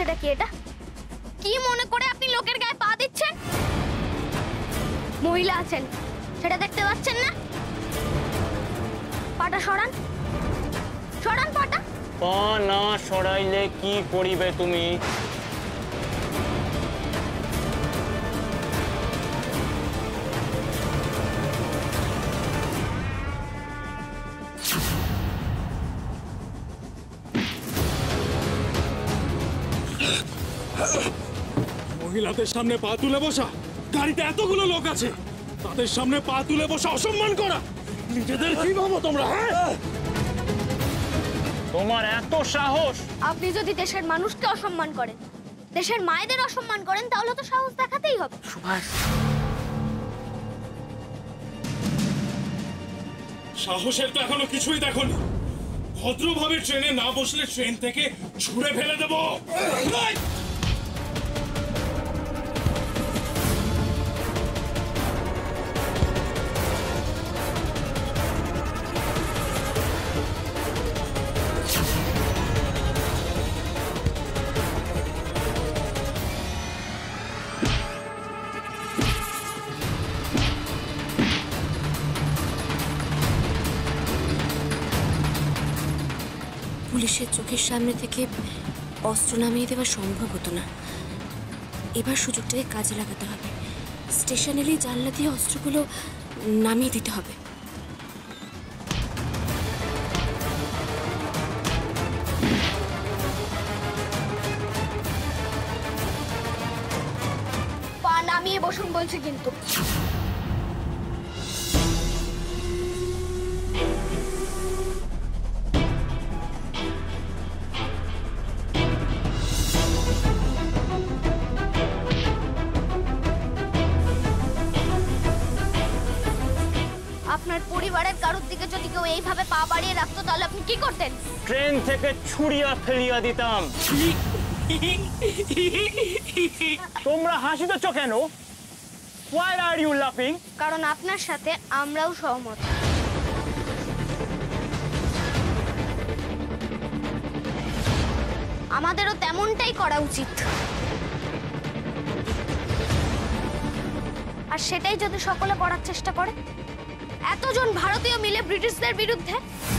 হচ্ছেটা কি? এটা কি মনে করে আপনি লোকের গায়ে পা দিচ্ছেন? মহিলা আছেন, সেটা দেখতে পাচ্ছেন না? পাটা সরান, সরান পাটা। পা না সরাইলে কি করিবে তুমি? মহিলাদের সামনে পা তুলে বসা, গাড়িতে এতগুলো লোক আছে, তাদের সামনে পা তুলে বসা অসম্মান করা। নিজেদের কি ভাবো তোমরা? তোমার এত সাহস! আপনি যদি দেশের মানুষকে অসম্মান করেন, দেশের মায়েদের অসম্মান করেন, তাহলে তো সাহস দেখাতেই হবে। সুভাষ, সাহসের তো এখনো কিছুই দেখোনি। ভদ্রভাবে ট্রেনে না বসলে ট্রেন থেকে ছুঁড়ে ফেলে দেবো। পুলিশের চোখের সামনে থেকে অস্ত্র নামিয়ে দেওয়া সম্ভব হতো না। এবার সুযোগটাকে কাজে লাগাতে হবে। স্টেশন এলেই জানলা দিয়ে অস্ত্রগুলো নামিয়ে দিতে হবে। পা নামিয়ে বসুন বলছি কিন্তু। আপনার পরিবারের কারোর দিকে যদি কেউ এইভাবে পা বাড়িয়ে রাখতো, তাহলে আপনি কি করতেন? ট্রেন থেকে ছুড়িয়া ফেলিয়া দিতাম। তোমরা হাসিতেছ কেন? Why are you laughing? কারণ আপনার সাথে আমরাও সহমত। আমাদেরও তেমনটাই করা উচিত। আর সেটাই যদি সকলে করার চেষ্টা করে, এতজন ভারতীয় মিলে ব্রিটিশদের বিরুদ্ধে,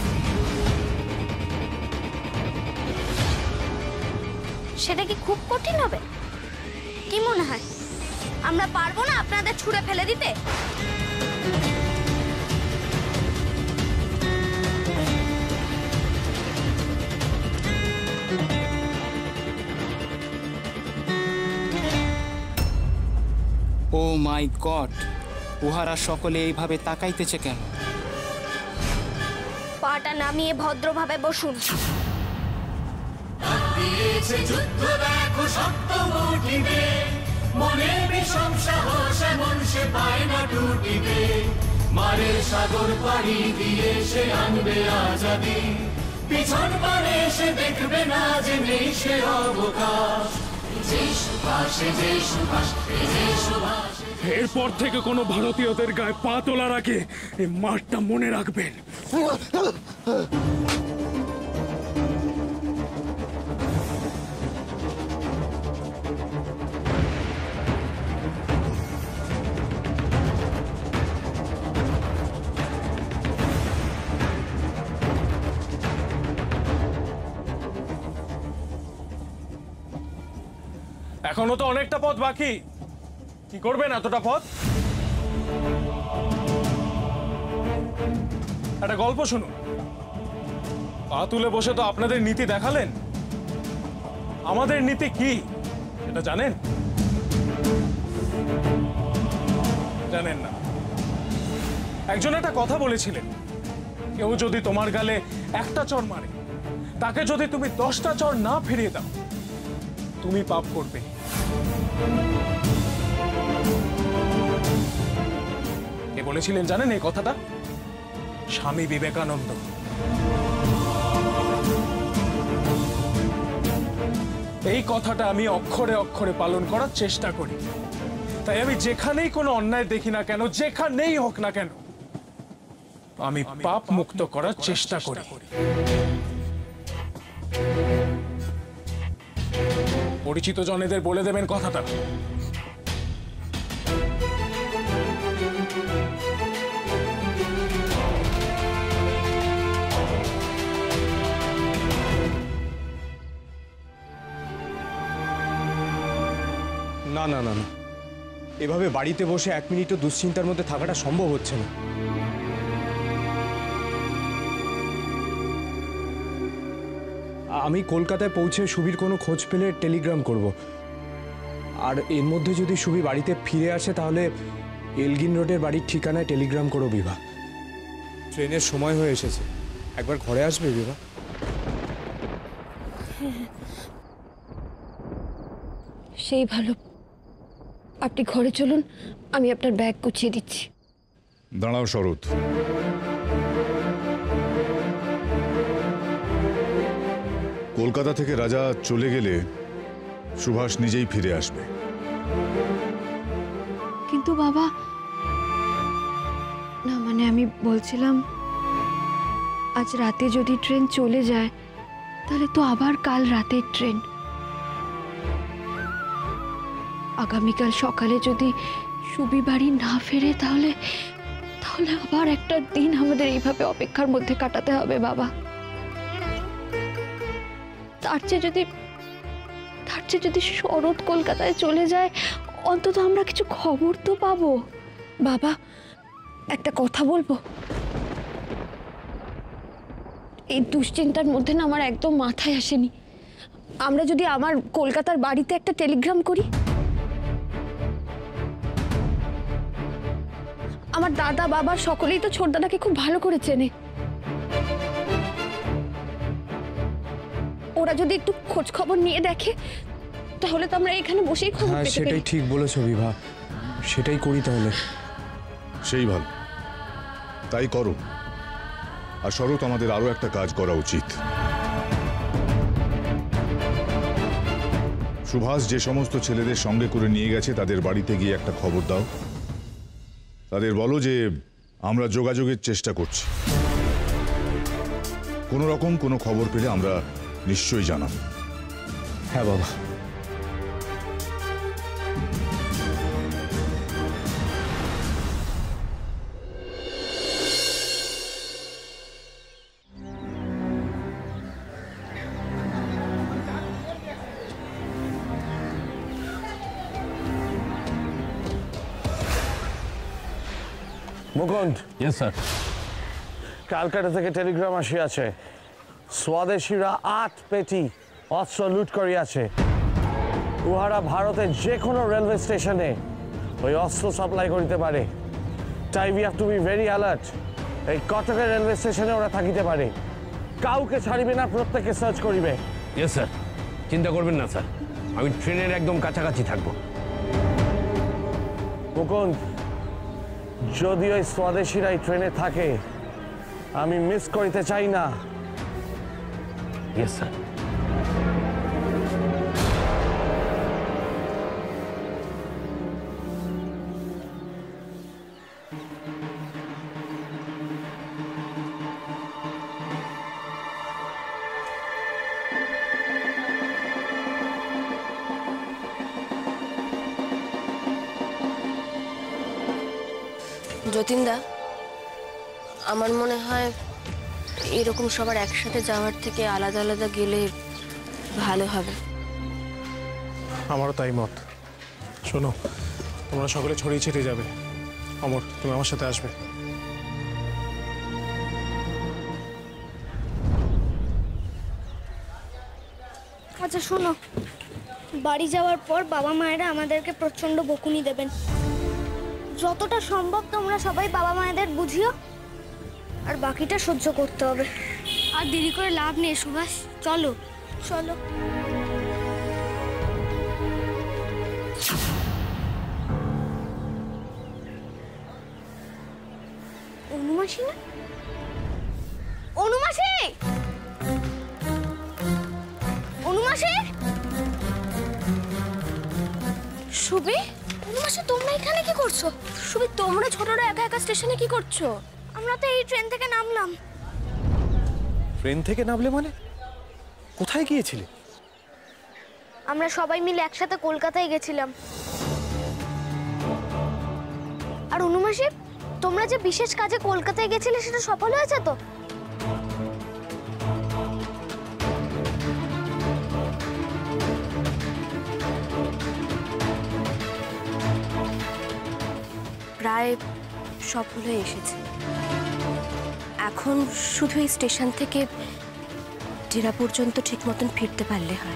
সেটা কি খুব কঠিন হবে? কি মনে হয় আমরা পারবো না আপনাদের ছুঁড়ে ফেলে দিতে? ও মাই গড, উহারা সকলে এইভাবে তাকাইতেছে কেন? পাটা নামিয়ে ভদ্রভাবে বসুন। মারের সাগর পাড়ি দিয়ে সে আনবে আজাদি, পিছন পানে সে দেখবে না যে নেই সে অবকাশ। এরপর থেকে কোনো ভারতীয়দের গায়ে পা তোলার আগে এই মাঠটা মনে রাখবেন। এখনো তো অনেকটা পথ বাকি। কি করবেন এতটা পথ? একটা গল্প শুনুন। পা তুলে বসে তো আপনাদের নীতি দেখালেন। আমাদের নীতি কি এটা জানেন? জানেন না। একজন একটা কথা বলেছিলেন, কেউ যদি তোমার গালে একটা চড় মারে, তাকে যদি তুমি 10টা চড় না ফিরিয়ে দাও, তুমি পাপ করবে। কে বলেছিলেন জানেন এই কথাটা? স্বামী বিবেকানন্দ। এই কথাটা আমি অক্ষরে অক্ষরে পালন করার চেষ্টা করি। তাই আমি যেখানেই কোনো অন্যায় দেখি না কেন, যেখানেই হোক না কেন, আমি পাপ মুক্ত করার চেষ্টা করি। পরিচিত জনেদের বলে দেবেন কথাটা। না না না না, এভাবে বাড়িতে বসে 1 মিনিটও দুশ্চিন্তার মধ্যে থাকাটা সম্ভব হচ্ছে না। আমি কলকাতায় পৌঁছে সুবির কোনো খোঁজ পেলে টেলিগ্রাম করব। আর এর মধ্যে যদি সুবি বাড়িতে ফিরে আসে তাহলে এলগিন রোডের বাড়ির ঠিকানায় টেলিগ্রাম করো বিভা। ট্রেনের সময় হয়ে এসেছে, একবার ঘরে আসবে বিভা? সেই ভালো, আপনি ঘরে চলুন, আমি আপনার ব্যাগ গুছিয়ে দিচ্ছি। দাঁড়াও শরৎ, কলকাতা থেকে রাজা চলে গেলে সুভাষ নিজেই ফিরে আসবে। কিন্তু বাবা, না মানে আমি বলছিলাম, আজ রাতে যদি ট্রেন চলে যায় তাহলে তো আবার কাল রাতের ট্রেন। আগামীকাল সকালে যদি সুবি বাড়ি না ফেরে তাহলে তাহলে আবার একটা দিন আমাদের এইভাবে অপেক্ষার মধ্যে কাটাতে হবে বাবা। তার চেয়ে যদি শরৎ কলকাতায় চলে যায়, অন্তত আমরা কিছু খবর তো পাবো। বাবা, একটা কথা বলবো? এই দুশ্চিন্তার মধ্যে না আমার একদম মাথায় আসেনি। আমরা যদি আমার কলকাতার বাড়িতে একটা টেলিগ্রাম করি, আমার দাদা বাবা সকলেই তো ছোটদাদাকে খুব ভালো করে চেনে। ওরা যদি একটু খোঁজ খবর নিয়ে দেখে তাহলে তো আমরা এখানে বসেই খবর হ্যাঁ, পেতে সেটাই পারি। ঠিক বলেছো বিভা, সেটাই করি তাহলে। সেই ভালো, তাই করো। আর শরৎ, আমাদের আরো একটা কাজ করা উচিত। সুভাষ যে সমস্ত ছেলেদের সঙ্গে করে নিয়ে গেছে তাদের বাড়িতে গিয়ে একটা খবর দাও। তাদের বলো যে আমরা যোগাযোগের চেষ্টা করছি, কোনো রকম কোনো খবর পেলে আমরা নিশ্চয়ই জানাবো। হ্যাঁ বাবা। মুকুন্দ। Yes sir. ক্যালকাটা থেকে টেলিগ্রাম আসিয়াছে, স্বদেশীরা 8 পেটি অস্ত্র লুট করিয়াছে। উহারা ভারতের যে কোনো রেলওয়ে স্টেশনে ওই অস্ত্র সাপ্লাই করিতে পারে। তাই we have to be very alert. এই কটকের রেলওয়ে স্টেশনে ওরা থাকিতে পারে, কাউকে ছাড়িবে না, প্রত্যেককে সার্চ করিবে। ইয়েস স্যার, চিন্তা করবেন না স্যার, আমি ট্রেনের একদম কাছাকাছি থাকবো। মুকুন্দ, যদি ওই স্বদেশীরা এই ট্রেনে থাকে আমি মিস করিতে চাই না। Yes sir. যতীনদা, আমার মনে হয় এরকম সবার একসাথে যাওয়ার থেকে আলাদা আলাদা গেলে ভালো হবে। আমারও তাই মত। শোনো, তোমরা সকলে ছড়িয়ে ছিটিয়ে যাবে। অমর, তুমি আমার সাথে আসবে। আচ্ছা শোনো, বাড়ি যাওয়ার পর বাবা মায়েরা আমাদেরকে প্রচন্ড বকুনি দেবেন। যতটা সম্ভব তোমরা সবাই বাবা মায়েদের বুঝিও, আর বাকিটা সহ্য করতে হবে। আর দেরি করে লাভ নেই সুভাষ, চলো চলো। অনুমাসি না? অনুমাসি! অনুমাসি! সুবি, অনুমাসি তোমরা এখানে কি করছো? সুবি, তোমরা ছোটরা একা একা স্টেশনে কি করছো? আমরা তো এই ট্রেন থেকে নামলাম। ট্রেন থেকে নামলে মানে? কোথায় গিয়েছিলে? আমরা সবাই মিলে একসাথে কলকাতায় গেছিলাম। আর অনুমাসি, তোমরা যে বিশেষ কাজে কলকাতায় গেছিলে সেটা সফল হয়েছে তো? প্রায় সফল হয়ে এসেছে। এখন শুধু এই স্টেশন থেকে ডেরা পর্যন্ত ঠিক মতন ফিরতে পারলে হয়।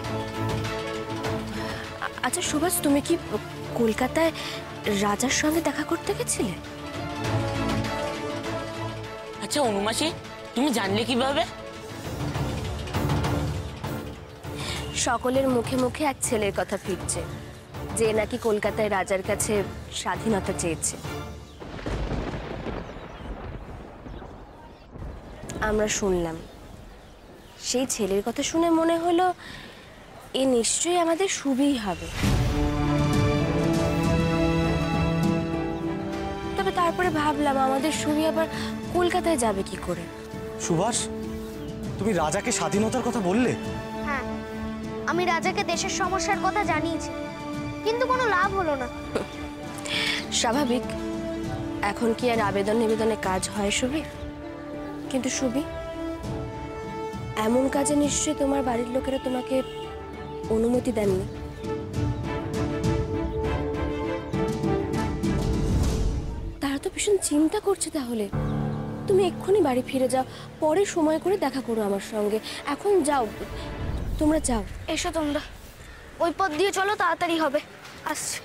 আচ্ছা সুভাষ, তুমি কি কলকাতায় রাজার সঙ্গে দেখা করতে গেছিলে? আচ্ছা অনুমাসি, তুমি জানলে কিভাবে? সকলের মুখে মুখে এক ছেলের কথা ফিরছে, যে নাকি কলকাতায় রাজার কাছে স্বাধীনতা চেয়েছে। আমরা শুনলাম, সেই ছেলের কথা শুনে মনে হলো এ নিশ্চয়ই আমাদের সুবিই হবে। তবে তারপরে ভাবলাম আমাদের সুবি আবার কলকাতায় যাবে কি করে। সুভাষ, তুমি রাজাকে স্বাধীনতার কথা বললে? হ্যাঁ, আমি রাজাকে দেশের সমস্যার কথা জানিয়েছি, কিন্তু কোনো লাভ হলো না। স্বাভাবিক, এখন কি আর আবেদন নিবেদনে কাজ হয় সুবি? কিন্তু সুবি, এমন কাজে নিশ্চয়ই তোমার বাড়ির লোকেরা তোমাকে অনুমতি দেননি। তারা তো ভীষণ চিন্তা করছে। তাহলে তুমি এক্ষুনি বাড়ি ফিরে যাও, পরে সময় করে দেখা করো আমার সঙ্গে। এখন যাও, তোমরা যাও। এসো তোমরা, ওই পথ দিয়ে চলো, তাড়াতাড়ি হবে। আসছি।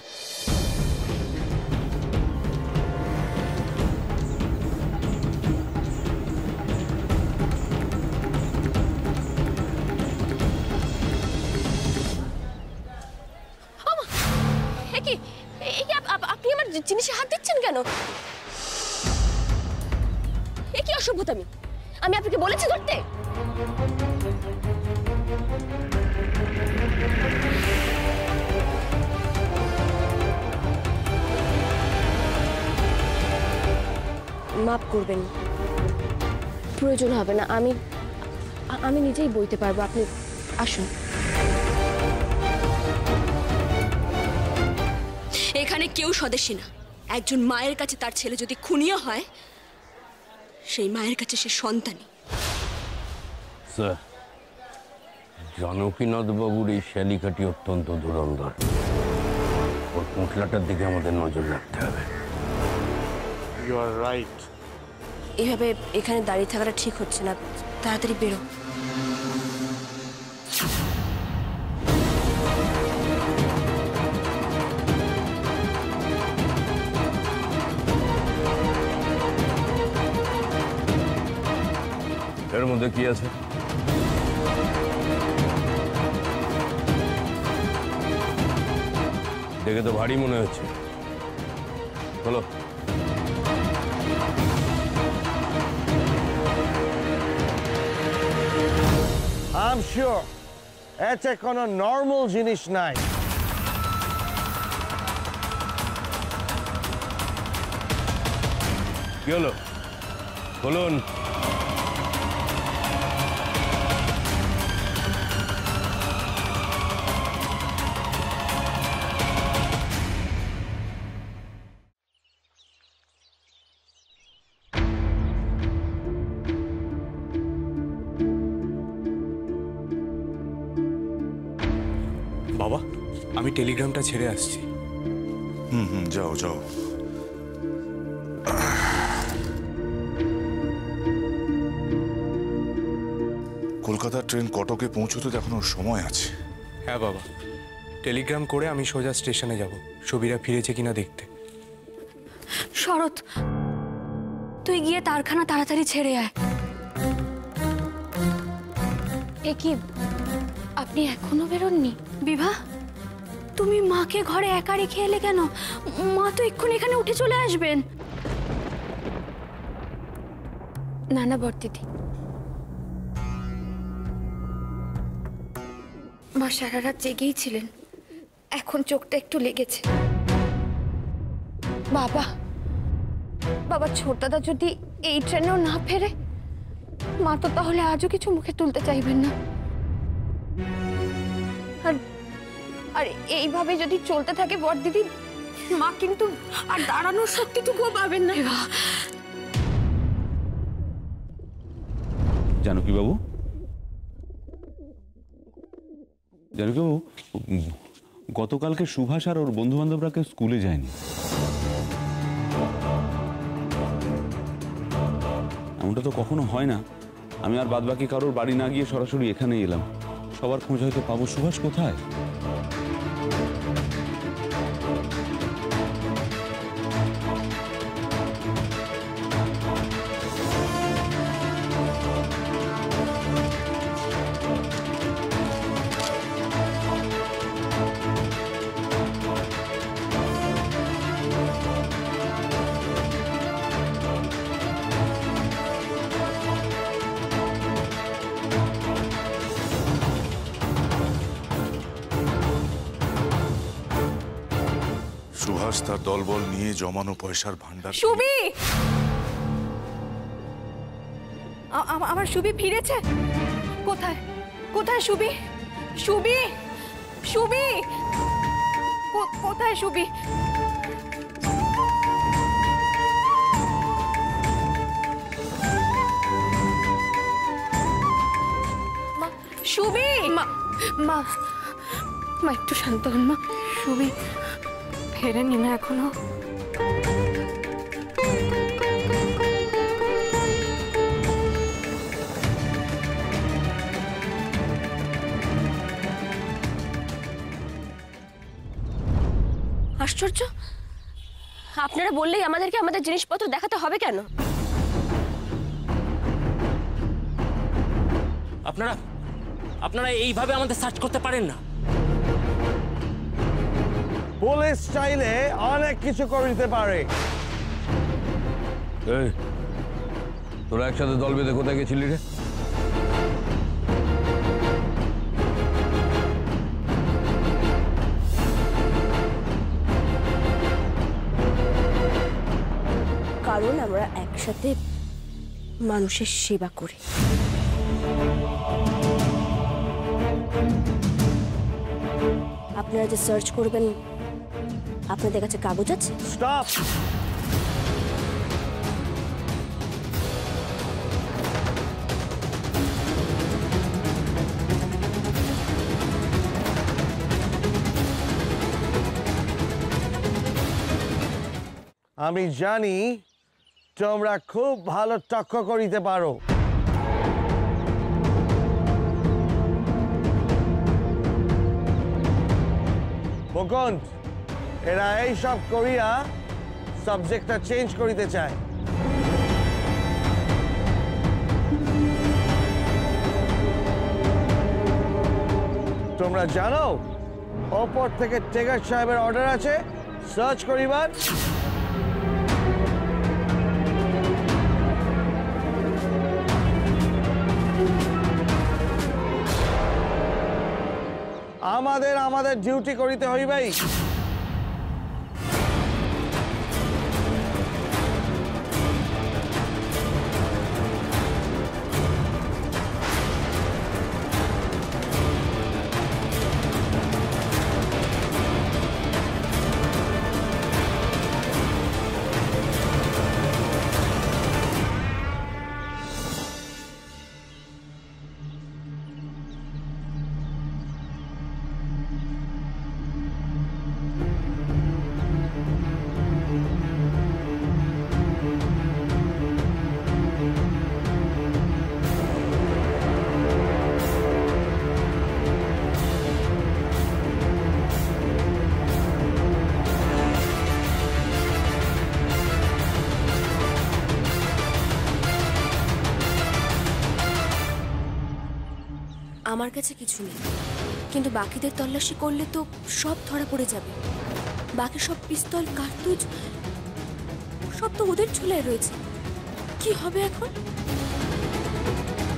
আপনি আমার জিনিসে হাত দিচ্ছেন কেন? এ কি অসভ্যতামি! আমি আপনাকে বলেছি ধরতে। মাফ করবেন, প্রয়োজন হবে না। আমি নিজেই বইতে পারবো। আপনি আসুন। এখানে কেউ স্বদেশী না। একজন মায়ের কাছে তার ছেলে যদি খুনিও হয়, সেই মায়ের কাছে সে সন্তানই। স্যার, জানকীনাথ বাবুর এই শ্যালিকাটি অত্যন্ত ধুরন্ধর। ওর পুঁটলাটার দিকে আমাদের নজর রাখতে হবে। You are right. এভাবে এখানে দাঁড়িয়ে থাকাটা ঠিক হচ্ছে না। তাড়াতাড়ি বেরো। এর মধ্যে কি আছে? দেখে তো ভারী মনে হচ্ছে। চলো। আই এম শিওর এতে কোনো নর্মাল জিনিস নাই। কি হলো বলুন? বাবা, আমি টেলিগ্রামটা ছেড়ে আসছি। যাও যাও। কলকাতার ট্রেন কটকে পৌঁছতে এখনো সময় আছে। হ্যাঁ বাবা, টেলিগ্রাম করে আমি সোজা স্টেশনে যাব, সুবিরা ফিরেছে কিনা দেখতে। শরৎ, তুই গিয়ে তারখানা তাড়াতাড়ি ছেড়ে আয়। এ কি, আপনি এখনো বেরোননি? বিভা, তুমি মাকে ঘরে একা রেখে এলে কেন? মা তো এক্ষুনি এখানে উঠে চলে আসবেন। না না বড়দিদি, মা সারা রাত জেগেই ছিলেন, এখন চোখটা একটু লেগেছে। বাবা, বাবা ছোটদাদা যদি এই ট্রেনেও না ফেরে, মা তো তাহলে আজও কিছু মুখে তুলতে চাইবেন না। আর আর এইভাবে যদি চলতে থাকে বড়দিদি, মা কিন্তু আর দাঁড়ানোর শক্তিটুকুও পাবেন না। জানকী বাবু, গতকালকে সুভাষ আর ওর বন্ধু বান্ধবরা কেউ স্কুলে যায়নি। এমনটা তো কখনো হয় না। আমি আর বাদবাকি কারোর বাড়ি না গিয়ে সরাসরি এখানে এলাম। সবার খোঁজ হয়তো পাবো। সুভাষ কোথায়? সুভাষ তার দলবল নিয়ে জমানো পয়সার ভান্ডার। সুবি, আমার সুবি ফিরেছে। কোথায় কোথায় সুবি? সুবি, সুবি কোথায়? সুবি, সুবি, মা মা মা একটু শান্ত হন মা। সুবি ফেরেনি না এখনো? আশ্চর্য, আপনারা বললেই আমাদেরকে আমাদের জিনিসপত্র দেখাতে হবে কেন? আপনারা এইভাবে আমাদের সার্চ করতে পারেন না। পুলিশ চাইলে অনেক কিছু করে দিতে পারে। এই, তোরা একসাথে দল বেঁধে কোথায় গেছিলি রে? কারণ আমরা একসাথে মানুষের সেবা করি। আপনারা যে সার্চ করবেন, আপনাদের কাছে কাগজ আছে? স্টপ! আমি জানি তোমরা খুব ভালো তক্ক করিতে পারো। মুকুন্দ, এরা এইসব করিয়া সাবজেক্টটা চেঞ্জ করিতে চায়। তোমরা জানো ওপর থেকে টেগার সাহেবের অর্ডার আছে সার্চ করিবার। আমাদের ডিউটি করিতে হইবেই। আমার কাছে কিছু নেই, কিন্তু বাকিদের তল্লাশি করলে তো সব ধরা পড়ে যাবে। বাকি সব পিস্তল, কার্তুজ সব তো ওদের ঝুলে রয়েছে। কি হবে এখন?